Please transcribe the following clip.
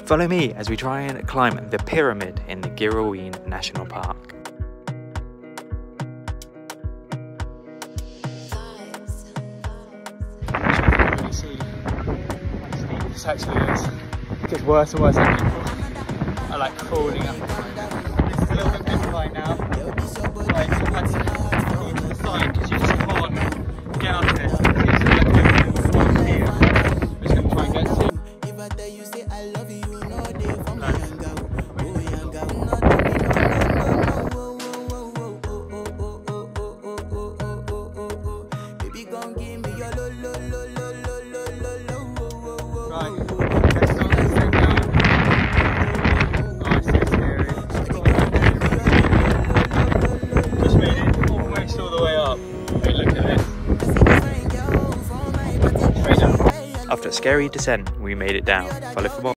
Follow me as we try and climb the pyramid in the Girraween National Park. This actually is. It gets worse and worse as people are like crawling up. This is a little bit inclined now. Right, so that's to the side because you just can't get up this. It's just like doing here. I'm just going to try and get to. After a scary descent, we made it down. Follow for more.